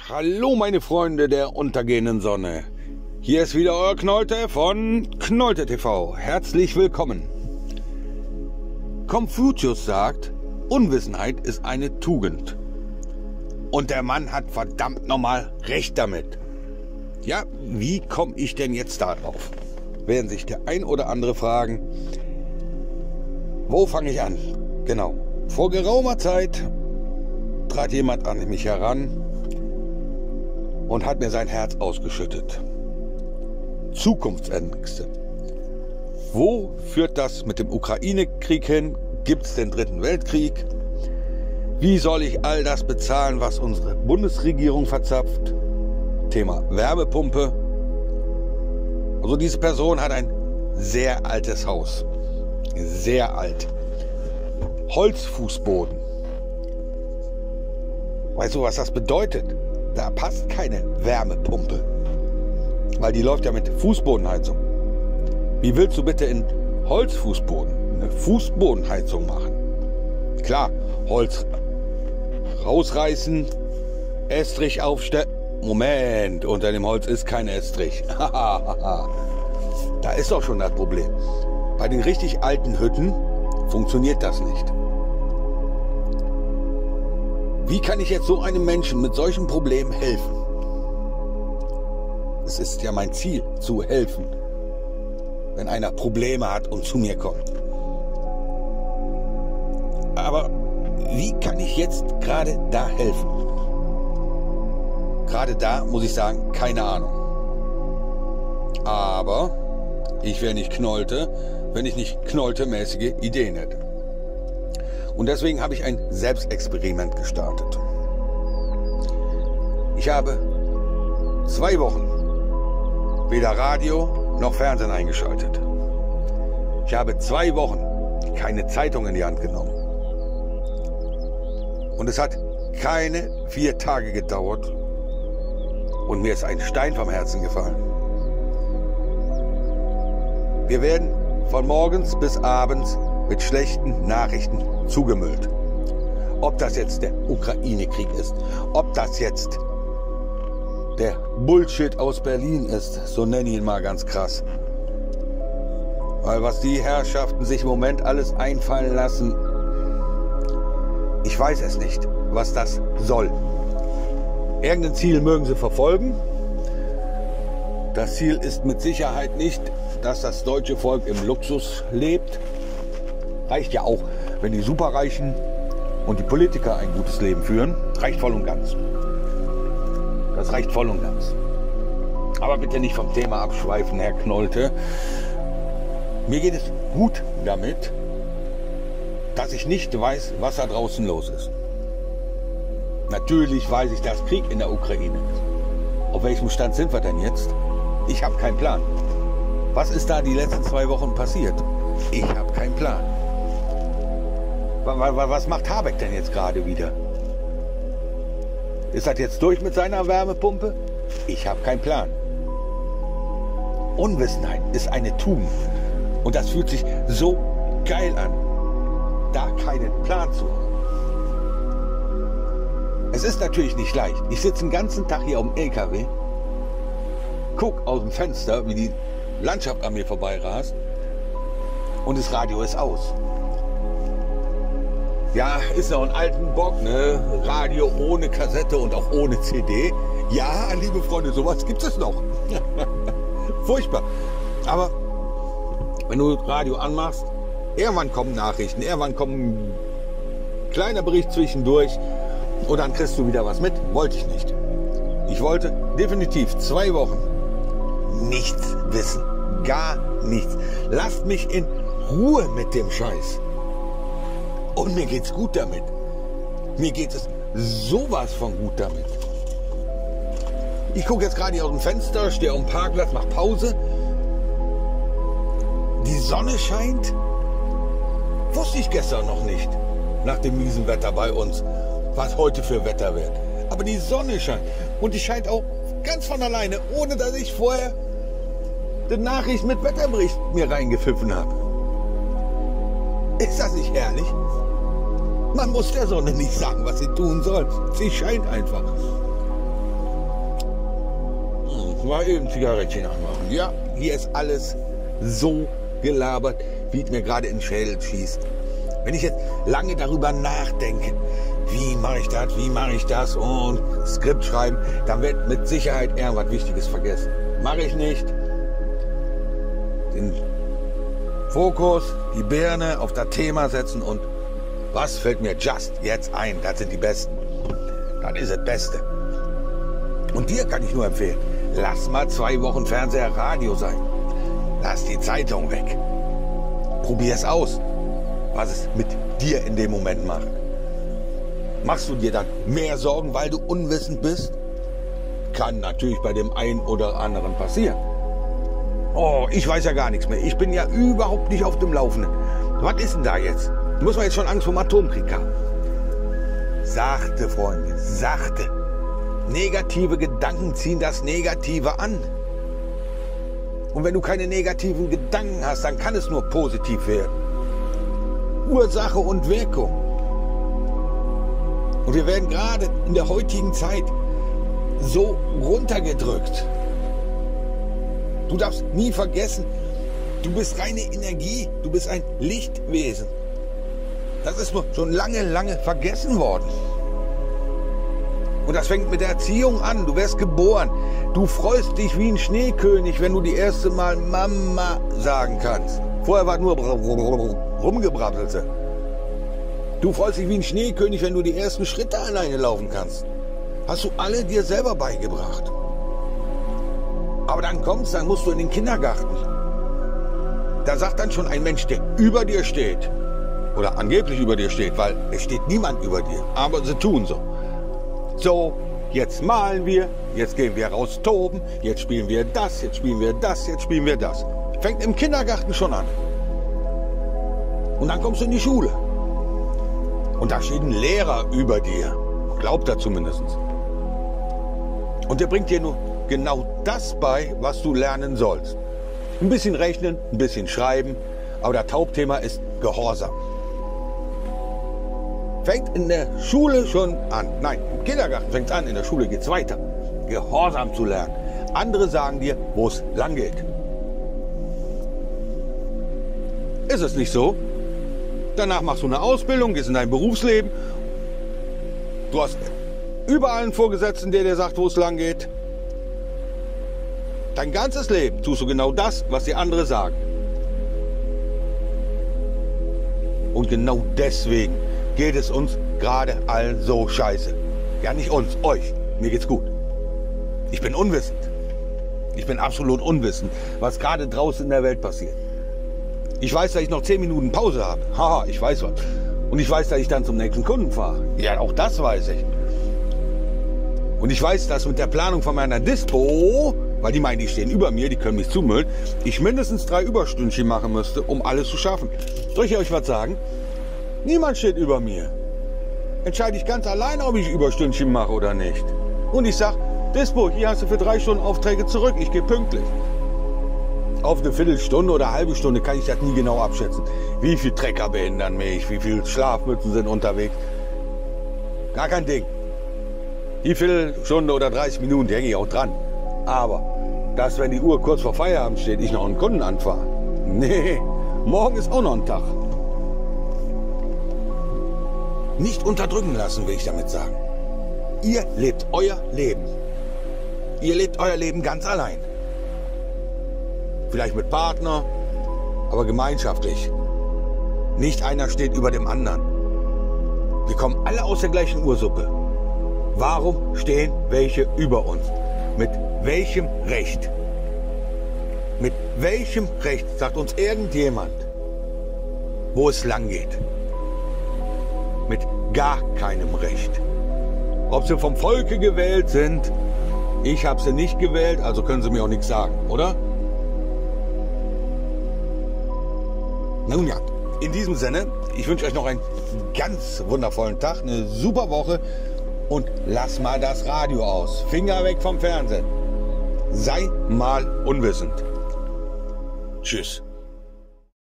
Hallo meine Freunde der untergehenden Sonne. Hier ist wieder euer Knolte von Knolte TV. Herzlich willkommen. Konfuzius sagt, Unwissenheit ist eine Tugend. Und der Mann hat verdammt nochmal recht damit. Ja, wie komme ich denn jetzt darauf? Werden sich der ein oder andere fragen. Wo fange ich an? Genau. Vor geraumer Zeit trat jemand an mich heran und hat mir sein Herz ausgeschüttet. Zukunftsängste. Wo führt das mit dem Ukraine-Krieg hin? Gibt es den dritten Weltkrieg? Wie soll ich all das bezahlen, was unsere Bundesregierung verzapft? Thema Wärmepumpe. Also diese Person hat ein sehr altes Haus. Sehr alt. Holzfußboden. Weißt du, was das bedeutet? Da passt keine Wärmepumpe. Weil die läuft ja mit Fußbodenheizung. Wie willst du bitte in Holzfußboden eine Fußbodenheizung machen? Klar, Holz rausreißen, Estrich aufstellen. Moment, unter dem Holz ist kein Estrich. Da ist doch schon das Problem. Bei den richtig alten Hütten funktioniert das nicht. Wie kann ich jetzt so einem Menschen mit solchen Problemen helfen? Es ist ja mein Ziel, zu helfen, wenn einer Probleme hat und zu mir kommt. Aber wie kann ich jetzt gerade da helfen? Gerade da muss ich sagen, keine Ahnung. Aber ich wäre nicht Knolte, wenn ich nicht knoltemäßige Ideen hätte. Und deswegen habe ich ein Selbstexperiment gestartet. Ich habe 2 Wochen weder Radio noch Fernsehen eingeschaltet. Ich habe 2 Wochen keine Zeitung in die Hand genommen. Und es hat keine 4 Tage gedauert und mir ist ein Stein vom Herzen gefallen. Wir werden von morgens bis abends mit schlechten Nachrichten zugemüllt. Ob das jetzt der Ukraine-Krieg ist, ob das jetzt der Bullshit aus Berlin ist, so nenne ich ihn mal ganz krass. Weil was die Herrschaften sich im Moment alles einfallen lassen, ich weiß es nicht, was das soll. Irgendein Ziel mögen sie verfolgen. Das Ziel ist mit Sicherheit nicht, dass das deutsche Volk im Luxus lebt. Reicht ja auch, wenn die Superreichen und die Politiker ein gutes Leben führen. Reicht voll und ganz. Das reicht voll und ganz. Aber bitte nicht vom Thema abschweifen, Herr Knolte. Mir geht es gut damit, dass ich nicht weiß, was da draußen los ist. Natürlich weiß ich, dass Krieg in der Ukraine ist. Auf welchem Stand sind wir denn jetzt? Ich habe keinen Plan. Was ist da die letzten 2 Wochen passiert? Ich habe keinen Plan. Was macht Habeck denn jetzt gerade wieder? Ist das jetzt durch mit seiner Wärmepumpe? Ich habe keinen Plan. Unwissenheit ist eine Tugend. Und das fühlt sich so geil an, da keinen Plan zu haben. Es ist natürlich nicht leicht. Ich sitze den ganzen Tag hier auf dem LKW, guck aus dem Fenster, wie die Landschaft an mir vorbeirast und das Radio ist aus. Ja, ist noch ein alten Bock, ne? Radio ohne Kassette und auch ohne CD. Ja, liebe Freunde, sowas gibt es noch. Furchtbar. Aber wenn du Radio anmachst, irgendwann kommen Nachrichten, irgendwann kommt ein kleiner Bericht zwischendurch und dann kriegst du wieder was mit. Wollte ich nicht. Ich wollte definitiv 2 Wochen nichts wissen. Gar nichts. Lasst mich in Ruhe mit dem Scheiß. Und mir geht's gut damit. Mir geht es sowas von gut damit. Ich gucke jetzt gerade hier aus dem Fenster, stehe auf dem Parkplatz, mache Pause. Die Sonne scheint. Wusste ich gestern noch nicht. Nach dem miesen Wetter bei uns, was heute für Wetter wird. Aber die Sonne scheint. Und die scheint auch ganz von alleine, ohne dass ich vorher die Nachricht mit Wetterbericht mir reingepfiffen habe. Ist das nicht herrlich? Man muss der Sonne nicht sagen, was sie tun soll. Sie scheint einfach. Mal eben Zigarettchen anmachen. Ja, hier ist alles so gelabert, wie es mir gerade in den Schädel schießt. Wenn ich jetzt lange darüber nachdenke, wie mache ich das und Skript schreiben, dann wird mit Sicherheit irgendwas Wichtiges vergessen. Mache ich nicht. Den Fokus, die Birne auf das Thema setzen und was fällt mir just jetzt ein? Das sind die Besten. Das ist das Beste. Und dir kann ich nur empfehlen, lass mal 2 Wochen Fernseher, Radio sein. Lass die Zeitung weg. Probier es aus, was es mit dir in dem Moment macht. Machst du dir dann mehr Sorgen, weil du unwissend bist? Kann natürlich bei dem einen oder anderen passieren. Oh, ich weiß ja gar nichts mehr. Ich bin ja überhaupt nicht auf dem Laufenden. Was ist denn da jetzt? Muss man jetzt schon Angst vor dem Atomkrieg haben? Sachte, Freunde, sachte. Negative Gedanken ziehen das Negative an. Und wenn du keine negativen Gedanken hast, dann kann es nur positiv werden. Ursache und Wirkung. Und wir werden gerade in der heutigen Zeit so runtergedrückt. Du darfst nie vergessen, du bist reine Energie, du bist ein Lichtwesen. Das ist schon lange, lange vergessen worden. Und das fängt mit der Erziehung an. Du wirst geboren. Du freust dich wie ein Schneekönig, wenn du die erste Mal Mama sagen kannst. Vorher war nur rumgebrabbelte. Du freust dich wie ein Schneekönig, wenn du die ersten Schritte alleine laufen kannst. Hast du alle dir selber beigebracht. Aber dann musst du in den Kindergarten. Da sagt dann schon ein Mensch, der über dir steht, oder angeblich über dir steht, weil es steht niemand über dir, aber sie tun so. So, jetzt malen wir, jetzt gehen wir raus toben, jetzt spielen wir das, jetzt spielen wir das, jetzt spielen wir das. Fängt im Kindergarten schon an. Und dann kommst du in die Schule. Und da steht ein Lehrer über dir. Glaubt er zumindest. Und der bringt dir nur genau das bei, was du lernen sollst. Ein bisschen rechnen, ein bisschen schreiben, aber das Hauptthema ist Gehorsam. Fängt in der Schule schon an. Nein, im Kindergarten fängt es an, in der Schule geht es weiter. Gehorsam zu lernen. Andere sagen dir, wo es lang geht. Ist es nicht so? Danach machst du eine Ausbildung, gehst in dein Berufsleben. Du hast überall einen Vorgesetzten, der dir sagt, wo es lang geht. Dein ganzes Leben tust du genau das, was die anderen sagen. Und genau deswegen geht es uns gerade allen so scheiße. Ja, nicht uns, euch. Mir geht's gut. Ich bin unwissend. Ich bin absolut unwissend, was gerade draußen in der Welt passiert. Ich weiß, dass ich noch 10 Minuten Pause habe. Haha, ich weiß was. Und ich weiß, dass ich dann zum nächsten Kunden fahre. Ja, auch das weiß ich. Und ich weiß, dass mit der Planung von meiner Dispo, weil die meinen, die stehen über mir, die können mich zumüllen, ich mindestens 3 Überstündchen machen müsste, um alles zu schaffen. Soll ich euch was sagen? Niemand steht über mir. Entscheide ich ganz alleine, ob ich Überstündchen mache oder nicht. Und ich sag, Dispo, hier hast du für 3 Stunden Aufträge zurück, ich gehe pünktlich. Auf eine Viertelstunde oder eine halbe Stunde kann ich das nie genau abschätzen. Wie viele Trecker behindern mich, wie viele Schlafmützen sind unterwegs. Gar kein Ding. Die Viertelstunde oder 30 Minuten, die hänge ich auch dran. Aber, dass wenn die Uhr kurz vor Feierabend steht, ich noch einen Kunden anfahre. Nee, morgen ist auch noch ein Tag. Nicht unterdrücken lassen, will ich damit sagen. Ihr lebt euer Leben. Ihr lebt euer Leben ganz allein. Vielleicht mit Partner, aber gemeinschaftlich. Nicht einer steht über dem anderen. Wir kommen alle aus der gleichen Ursuppe. Warum stehen welche über uns? Mit welchem Recht? Mit welchem Recht sagt uns irgendjemand, wo es lang geht? Mit gar keinem Recht. Ob sie vom Volke gewählt sind, ich habe sie nicht gewählt, also können sie mir auch nichts sagen, oder? Nun ja, in diesem Sinne, ich wünsche euch noch einen ganz wundervollen Tag, eine super Woche und lass mal das Radio aus. Finger weg vom Fernsehen. Sei mal unwissend. Tschüss.